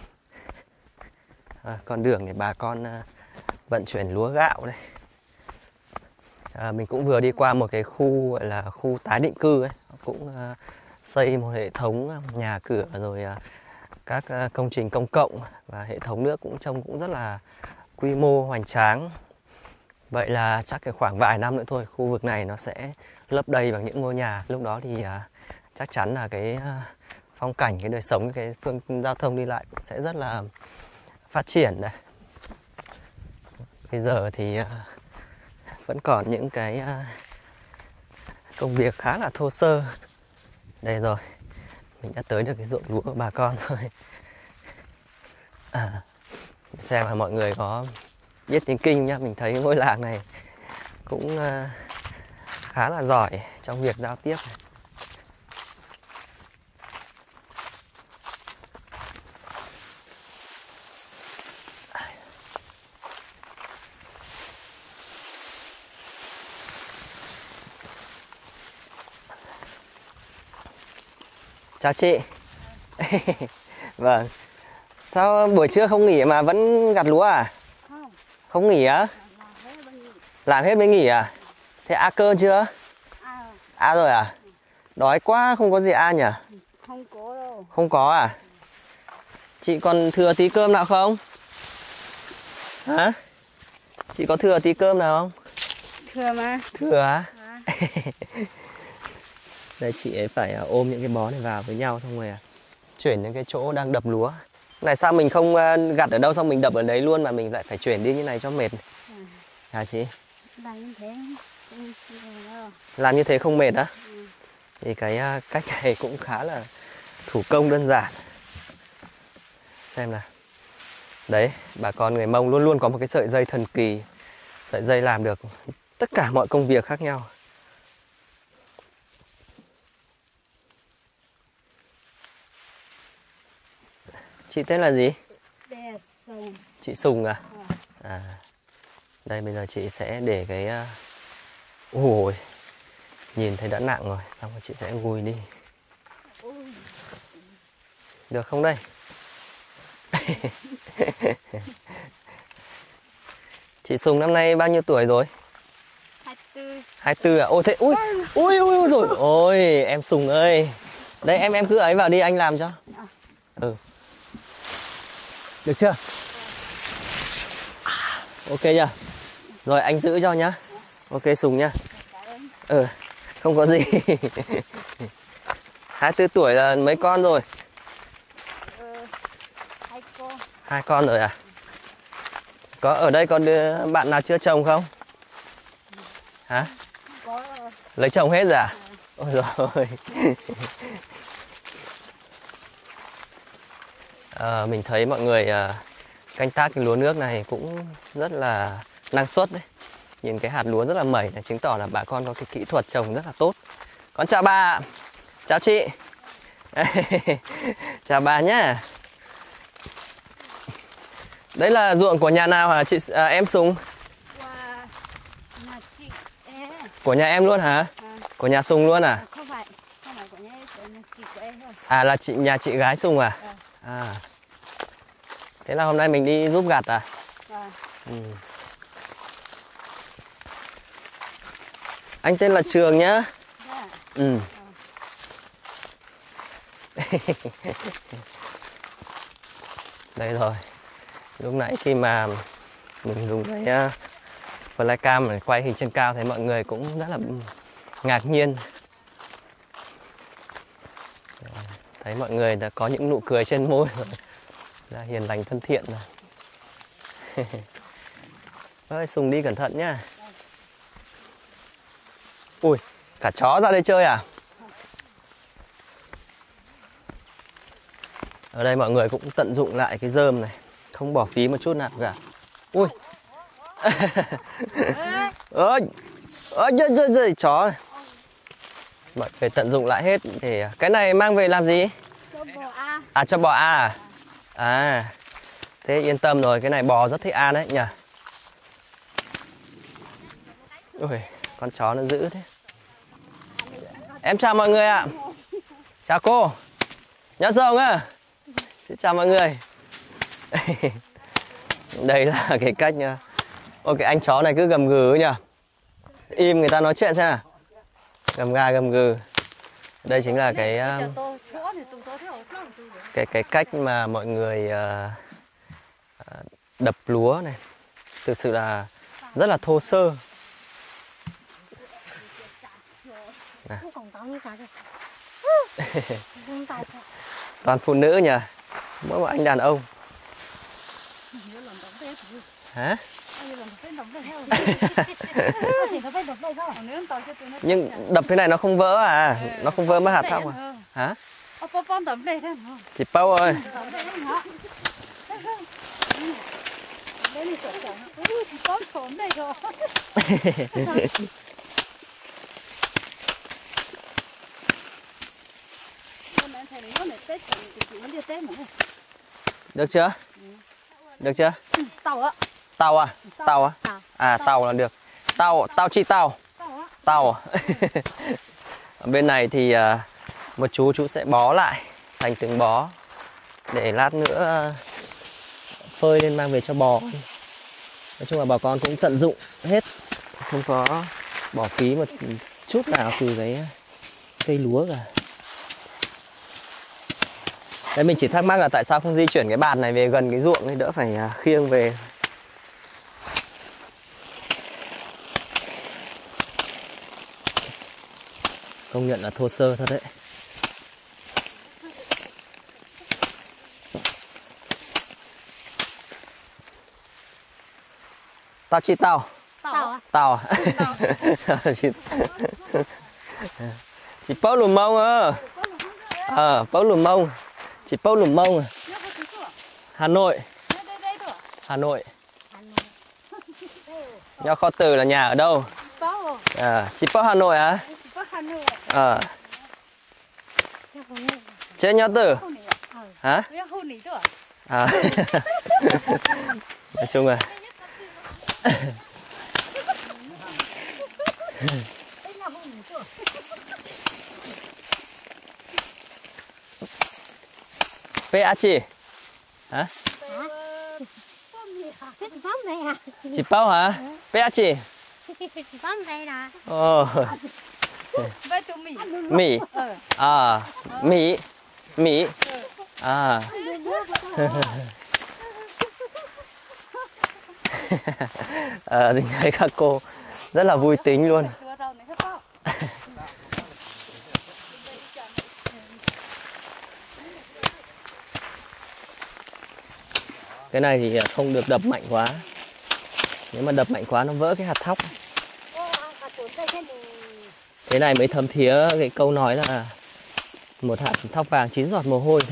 Con đường để bà con vận chuyển lúa gạo đây. Mình cũng vừa đi qua một cái khu gọi là khu tái định cư ấy, cũng xây một hệ thống nhà cửa rồi các công trình công cộng, và hệ thống nước cũng trông cũng rất là quy mô hoành tráng. Vậy là chắc cái khoảng vài năm nữa thôi, khu vực này nó sẽ lấp đầy bằng những ngôi nhà. Lúc đó thì chắc chắn là cái phong cảnh, cái đời sống, cái phương giao thông đi lại cũng sẽ rất là phát triển này. Bây giờ thì vẫn còn những cái công việc khá là thô sơ. Đây rồi, mình đã tới được cái ruộng lúa của bà con rồi. Xem là mọi người có biết tiếng Kinh nhá. Mình thấy ngôi làng này cũng khá là giỏi trong việc giao tiếp này. Chào chị. Vâng, Sao buổi trưa không nghỉ mà vẫn gặt lúa à? Không. Không nghỉ á? Làm hết mới nghỉ à? Thế ăn cơm chưa? À rồi à? Đói quá không có gì ăn nhỉ? Không có đâu. Không có à? Chị còn thừa tí cơm nào không? Hả? Chị có thừa tí cơm nào không? Thừa mà. Thừa á? Đây chị ấy phải ôm những cái bó này vào với nhau xong rồi chuyển những cái chỗ đang đập lúa. Này sao mình không gặt ở đâu xong mình đập ở đấy luôn mà mình lại phải chuyển đi như này cho mệt. Hả chị? Làm như thế. Làm như thế không mệt á? Thì cái cách này cũng khá là thủ công đơn giản. Xem nào. Đấy, bà con người Mông luôn luôn có một cái sợi dây thần kỳ. Sợi dây làm được tất cả mọi công việc khác nhau. Chị tên là gì? Chị Sùng à? À. Đây bây giờ chị sẽ để cái ôi, nhìn thấy đã nặng rồi, xong rồi chị sẽ gùi đi. Được không đây? Chị Sùng năm nay bao nhiêu tuổi rồi? 24. 24 à? Ôi thế ui rồi. Ôi em Sùng ơi. Đây em cứ ấy vào đi anh làm cho. Ừ. Được chưa? Ok chưa? Rồi anh giữ cho nhá. Ok Sùng nhá. Không có gì. 24 tuổi là mấy con rồi? 2 con. 2 con rồi à? Có ở đây còn bạn nào chưa chồng không? Hả? Có. Lấy chồng hết rồi à? Ôi rồi. Mình thấy mọi người canh tác cái lúa nước này cũng rất là năng suất đấy. Nhìn cái hạt lúa rất là mẩy này, chứng tỏ là bà con có cái kỹ thuật trồng rất là tốt. Con chào bà ạ. Chào chị. Chào bà nhá. Đấy là ruộng của nhà nào hả chị em Sùng? Nhà chị. Của nhà em luôn hả? Của nhà Sùng luôn à? Không phải của nhà chị của em thôi. À là nhà chị gái Sùng à? À. Thế là hôm nay mình đi giúp gặt à? Anh tên là Trường nhá. Đây rồi. Lúc nãy khi mà mình dùng cái flycam để quay hình trên cao thấy mọi người cũng rất là ngạc nhiên. Thấy mọi người đã có những nụ cười trên môi rồi. Là hiền lành thân thiện rồi. Ơi Sùng đi cẩn thận nhá. Ui, cả chó ra đây chơi à? Ở đây mọi người cũng tận dụng lại cái rơm này, không bỏ phí một chút nào cả. Ui. Ôi, chó này. Mọi người tận dụng lại hết để cái này mang về làm gì? Cho bò A. À cho bò A à? À. Thế yên tâm rồi, cái này bò rất thích ăn đấy nhỉ. Ui, con chó nó dữ thế. Em chào mọi người ạ. Chào cô. Nhớ rồng à. Xin chào mọi người. Đây là cái cách nha. Ôi cái anh chó này cứ gầm gừ nhỉ. Im người ta nói chuyện xem nào. Gầm ga gầm gừ. Đây chính là cái cách mà mọi người đập lúa này. Thực sự là rất là thô sơ. Toàn phụ nữ nhỉ. Mỗi một anh đàn ông. Hả? Nhưng đập thế này nó không vỡ à? Nó không vỡ mất hạt thóc à? Hả? Chị Pâu ơi. Được chưa? Được chưa? Tàu ạ. Tàu à? Tàu à? À tàu là được. Tàu chi tàu? Tàu. Ở bên này thì một chú sẽ bó lại thành từng bó để lát nữa phơi lên mang về cho bò. Nói chung là bà con cũng tận dụng hết, không có bỏ phí một chút nào từ cái cây lúa cả. Đấy, mình chỉ thắc mắc là tại sao không di chuyển cái bàn này về gần cái ruộng ấy, đỡ phải khiêng về. Công nhận là thô sơ thật đấy. Tao chị tao. Tao à? Chị Pau lùm mông à? Pau lùm mông. Chị Pau lùm mông. Hà Nội. Hà Nội. Nho Kho Từ là nhà ở đâu? Chị Pau Hà Nội à? Trên Nho Tử. Hả? Nói chung là PA chị hả? Chị Pau hả? PA chị? Mỹ. Mỹ. Mỹ. Thấy các cô rất là vui tính luôn. Cái này thì không được đập mạnh quá. Nếu mà đập mạnh quá nó vỡ cái hạt thóc. Thế này mới thấm thía cái câu nói là một hạt thóc vàng 9 giọt mồ hôi.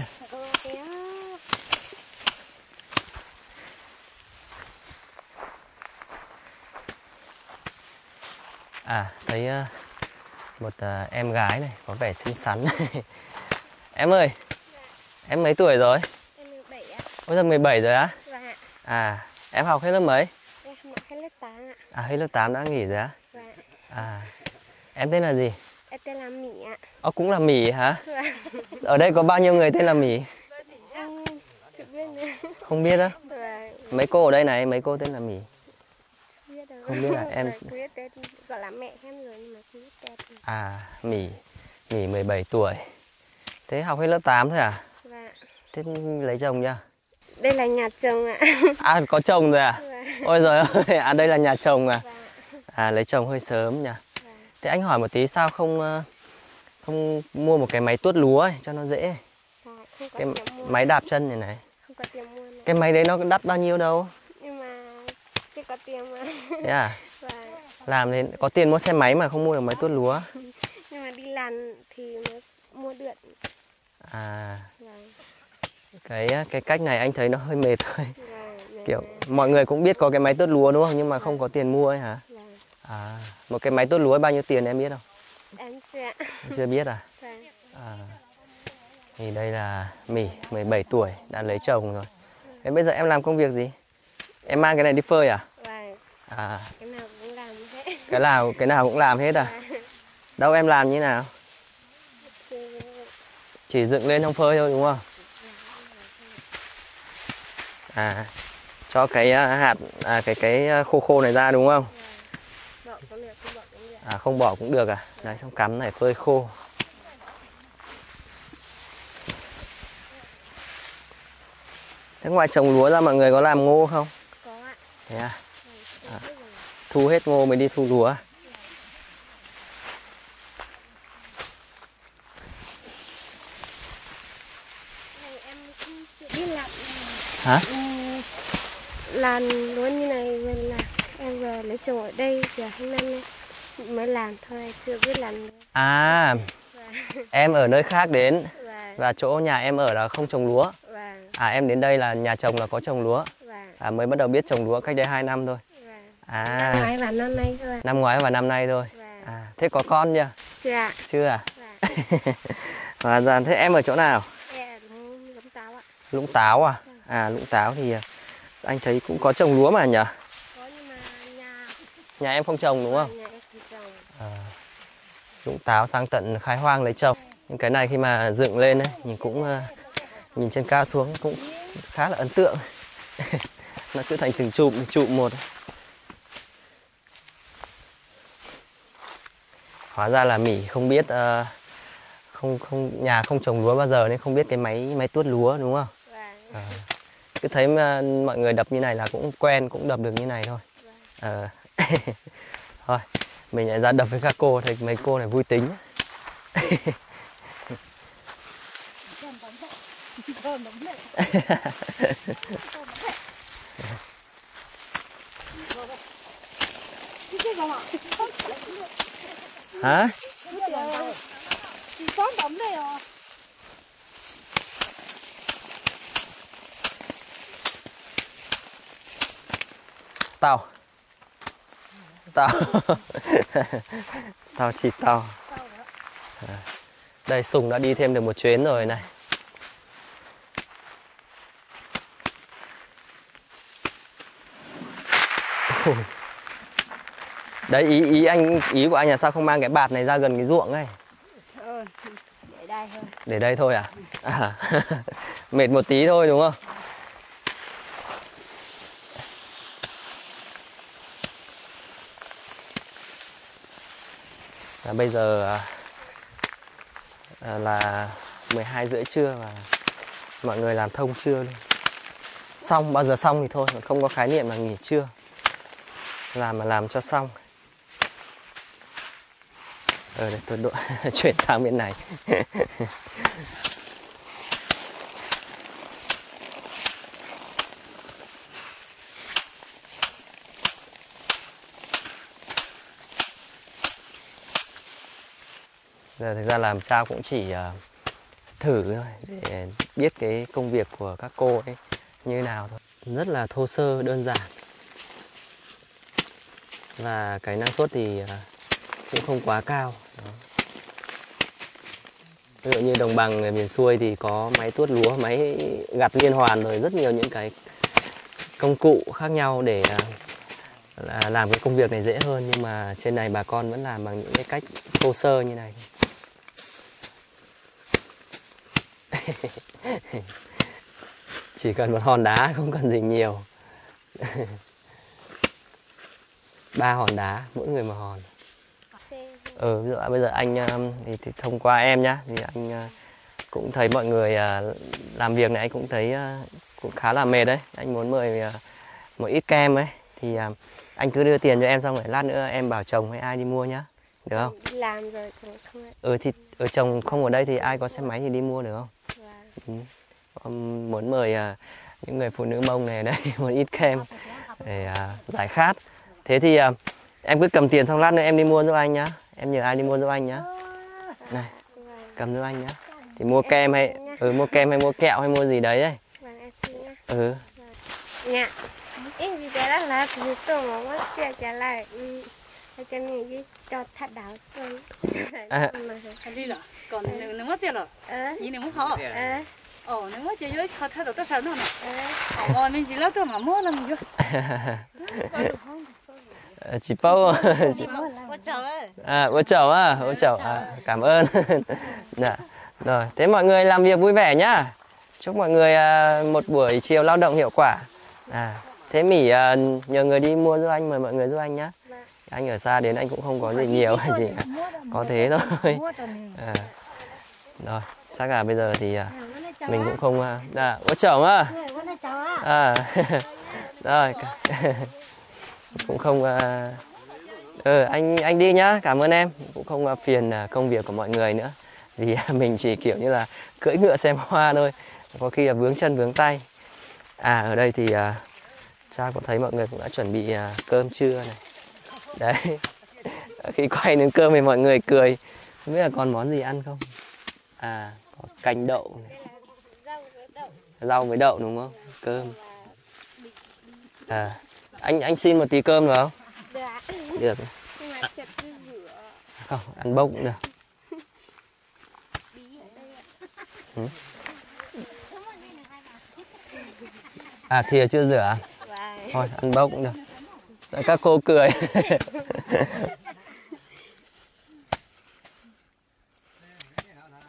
Thấy một em gái này có vẻ xinh xắn. Em ơi, em mấy tuổi rồi? Em 17 ạ. Ôi giờ 17 rồi á? Dạ. Em học hết lớp mấy? Em học hết lớp 8 ạ. Hết lớp 8 đã nghỉ rồi á? Dạ. Em tên là gì? Em tên là Mỹ ạ. Cũng là Mỹ hả? Dạ. Ở đây có bao nhiêu người tên là Mỹ? Em chưa biết nữa. Không biết á? Dạ. Mấy cô ở đây này, mấy cô tên là Mỹ? Biết đâu. Không biết là em. Biết tên gọi là mẹ em rồi nhưng mà không biết tên. Mỹ 17 tuổi. Thế học hết lớp 8 thôi à? Dạ. Thế lấy chồng chưa? Đây là nhà chồng ạ. Có chồng rồi à? Dạ. Ôi giời ơi, đây là nhà chồng à? Dạ. Lấy chồng hơi sớm nhỉ? Dạ. Thế anh hỏi một tí, sao không mua một cái máy tuốt lúa ấy, cho nó dễ? Dạ, không có Cái tiền mua. máy đạp chân này này. Không có tiền mua nữa. Cái máy đấy nó đắt bao nhiêu đâu? Nhưng mà chưa có tiền mà. Thế à? Dạ. Làm thì có tiền mua xe máy mà không mua được máy tuốt lúa. Nhưng mà đi làm thì mới mua được. Dạ. Cái cách này anh thấy nó hơi mệt thôi. Dạ. Kiểu mọi người cũng biết có cái máy tuốt lúa đúng không? Nhưng mà không có tiền mua ấy hả? Dạ. Một cái máy tuốt lúa bao nhiêu tiền em biết không? Em chưa. Chưa biết à? Dạ. Thì đây là Mỹ 17 tuổi đã lấy chồng rồi. Thế bây giờ em làm công việc gì? Em mang cái này đi phơi à? Vâng. Cái nào cũng làm hết. Cái nào cũng làm hết à? Đâu em làm như nào? Chỉ dựng lên không phơi thôi đúng không? Cho cái hạt cái khô khô này ra đúng không? Không bỏ cũng được à? Đấy, xong cắm này phơi khô. Thế ngoài trồng lúa ra mọi người có làm ngô không? Có ạ. Thế à? Thu hết ngô mới đi thu lúa. Em chưa biết làm. Hả? Làm lúa như này là em vừa lấy chồng ở đây giờ 2 năm nay mới làm thôi, chưa biết làm. Em ở nơi khác đến. Và chỗ nhà em ở là không trồng lúa. Em đến đây là nhà chồng là có trồng lúa. Mới bắt đầu biết trồng lúa cách đây 2 năm thôi. Năm ngoái và năm nay thôi. Năm ngoái và năm nay thôi. Thế có con chưa? Chưa ạ. Chưa à? Thế em ở chỗ nào? Em ở Lũng Táo ạ. Lũng Táo à? Lũng Táo thì anh thấy cũng có trồng lúa mà nhỉ? Có nhưng mà nhà em không trồng đúng không? Nhà em không trồng. Lũng Táo sang tận Khai Hoang lấy trồng. Nhưng cái này khi mà dựng lên ấy, nhìn trên cao xuống cũng khá là ấn tượng. Nó cứ thành từng chụm một. Hóa ra là Mỹ không biết nhà không trồng lúa bao giờ nên không biết cái máy tuốt lúa đúng không? Cứ thấy mọi người đập như này là cũng quen, cũng đập được như này thôi. Thôi mình lại ra đập với các cô, thấy mấy cô này vui tính. Hả? Tao chỉ tao. Đây Sùng đã đi thêm được một chuyến rồi này. Đấy ý của anh là sao không mang cái bạt này ra gần cái ruộng ấy? Để đây thôi. Để đây thôi à? Mệt một tí thôi đúng không? Bây giờ là 12 rưỡi trưa và mọi người làm thông trưa luôn. Xong, bao giờ xong thì thôi, không có khái niệm là nghỉ trưa. Làm cho xong. Đây tôi chuyển sang bên này. Giờ thực ra làm Trao cũng chỉ thử thôi để biết cái công việc của các cô ấy như thế nào thôi. Rất là thô sơ, đơn giản. Và cái năng suất thì cũng không quá cao. Đó. Ví dụ như đồng bằng ở miền xuôi thì có máy tuốt lúa, máy gặt liên hoàn rồi rất nhiều những cái công cụ khác nhau để làm cái công việc này dễ hơn. Nhưng mà trên này bà con vẫn làm bằng những cái cách thô sơ như này. Chỉ cần một hòn đá, không cần gì nhiều. 3 hòn đá, mỗi người một hòn. Ví dụ bây giờ anh thì thông qua em nhá, thì anh cũng thấy mọi người làm việc này, anh cũng thấy cũng khá là mệt đấy. Anh muốn mời một ít kem ấy, thì anh cứ đưa tiền cho em, xong rồi lát nữa em bảo chồng hay ai đi mua nhá, được không? Làm rồi không. Thì ở chồng không ở đây thì ai có xe máy thì đi mua được không? Muốn mời những người phụ nữ Mông này ở đây một ít kem để giải khát. Thế thì em cứ cầm tiền xong lát nữa em đi mua giúp anh nhá. Em nhờ ai đi mua giúp anh nhá. Này, cầm giúp anh nhá. Thì mua kem hay mua kem hay mua kẹo hay mua gì đấy ấy. Dạ. Em gì đó là cứ tôi mà mất trả lại. Cho nên cho thật đảo thôi. Đi rồi. Còn nếu mất tiền rồi. Ý nếu mất họ. Nếu mất chơi với họ thay đổi tất sẵn rồi nè. Mình chỉ lát tôi mà mua làm gì vậy? Chị Pâu. Bố chồng cảm ơn. Dạ. Rồi, thế mọi người làm việc vui vẻ nhá. Chúc mọi người một buổi chiều lao động hiệu quả. Thế Mỹ nhờ người đi mua giúp anh, mời mọi người giúp anh nhá. Anh ở xa đến anh cũng không có gì nhiều hay gì cả. Có thế thôi. Rồi, chắc là bây giờ thì mình cũng không bố chồng rồi cũng không anh đi nhá, cảm ơn em, cũng không phiền công việc của mọi người nữa, vì mình chỉ kiểu như là cưỡi ngựa xem hoa thôi, có khi là vướng chân vướng tay. Ở đây thì Cha có thấy mọi người cũng đã chuẩn bị cơm trưa này đấy. Khi quay đến cơm thì mọi người cười, không biết là còn món gì ăn không. Có canh đậu này. Rau với đậu đúng không? Cơm. Anh xin một tí cơm được không? Được. Không, ăn bốc cũng được. Thìa chưa rửa. Thôi, ăn bốc cũng được. Rồi các cô cười.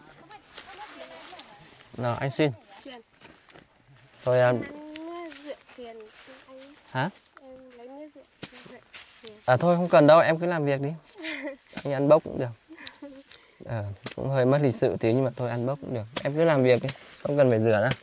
Nào, anh xin. Thôi tiền anh. Hả? Em lấy nước rượu. À thôi không cần đâu, em cứ làm việc đi. Anh ăn bốc cũng được. Cũng hơi mất lịch sự tí nhưng mà thôi ăn bốc cũng được. Em cứ làm việc đi, không cần phải rửa đâu.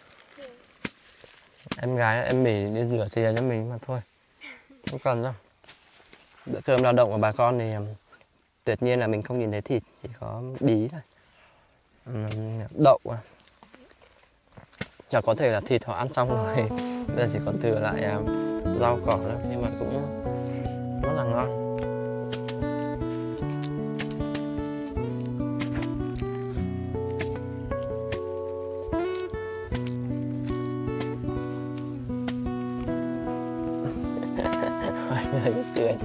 Em gái em mỉ đi rửa chè cho mình mà thôi. Không cần đâu. Bữa cơm lao động của bà con thì tuyệt nhiên là mình không nhìn thấy thịt, chỉ có bí thôi. Đậu à. Chả có thể là thịt họ ăn xong rồi. Bây giờ chỉ còn thừa lại rau cỏ thôi, nhưng mà cũng rất là ngon. Hơi cười.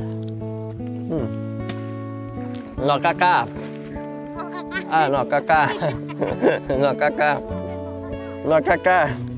Ngọt ca ca. À ngọt ca ca. Ngọt ca ca. Ngọt ca ca.